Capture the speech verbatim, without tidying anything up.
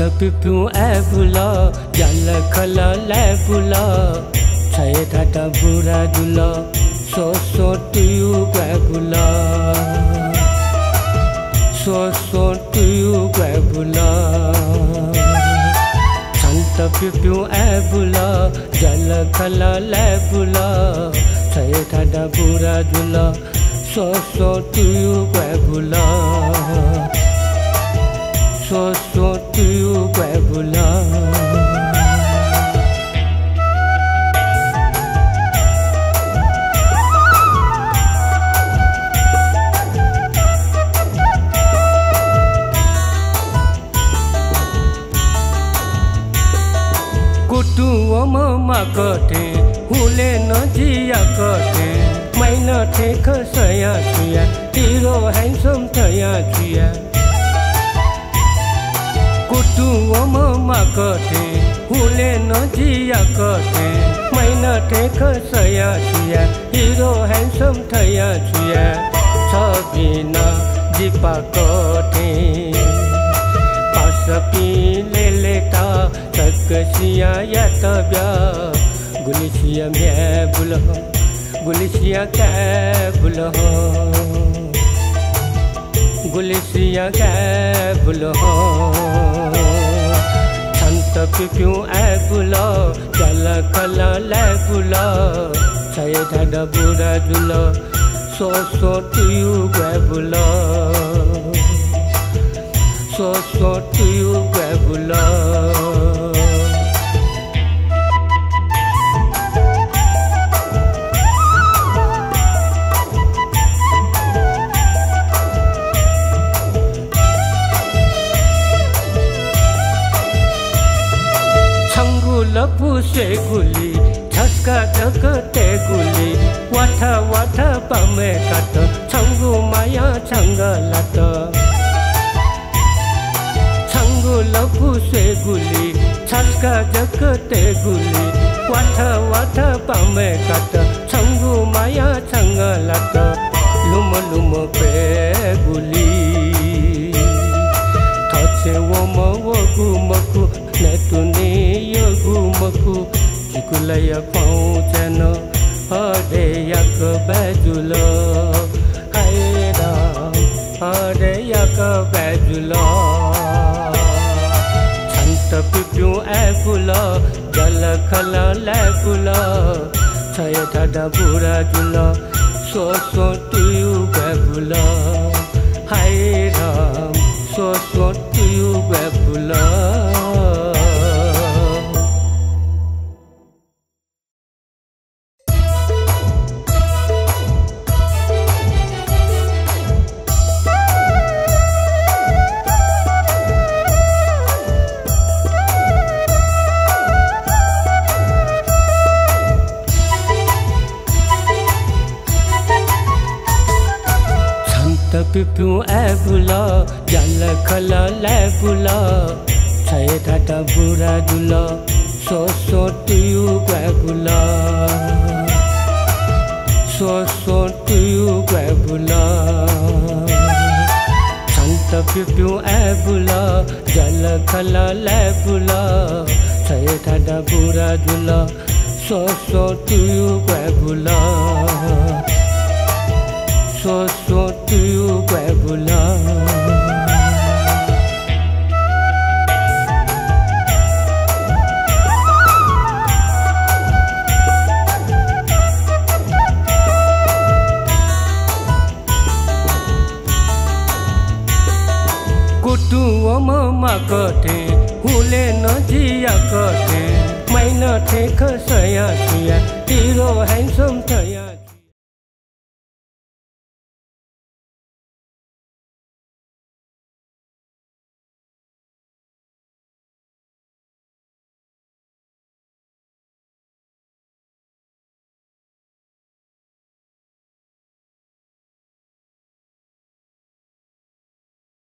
pipiu ebula jala khala lebula saya tata bura dula so so to you ebula so so to you ebula santa pipiu ebula jala khala lebula saya tata bura dula so so to you ebula so so to you ebula kutu mama kote hule no jia kote mai no take saya chuya hero handsome thaya chuya kutu mama kote hule no jia kote mai no take saya chuya hero handsome thaya chuya sabina jipa kote pasapi leleta takasiya ya tabya gulisiya me bulho gulisiya ka bulho gulisiya ka bulho santa pipiu ebula jala khala lebula saya dada bura dula so so to you ebula so so to you ebula लपू से गुली झटका झकते गुली वाथा वाथा पामे काट छंगु माया छंगलत छंगु लपू से गुली झटका झकते गुली वाथा वाथा पामे काट छंगु माया छंगलत लुम लुम पे गुली थसे वम वगु मकु नेतुनी yogu maku jikulaya paujano ade yak bajulo haida ade yak bajulo santa pipiu ebula jala khala lebula saya dada bura jula so so to you ebula haida so so to you ebula pipiu ebula jala khala lebula saya tata bura dula so so to you ebula so so to you ebula santa pipiu ebula jala khala lebula saya tata bura dula so so to you ebula so so to you ebula kutu mama kote hule no jia kote mai no take saya chuya hero handsome thaya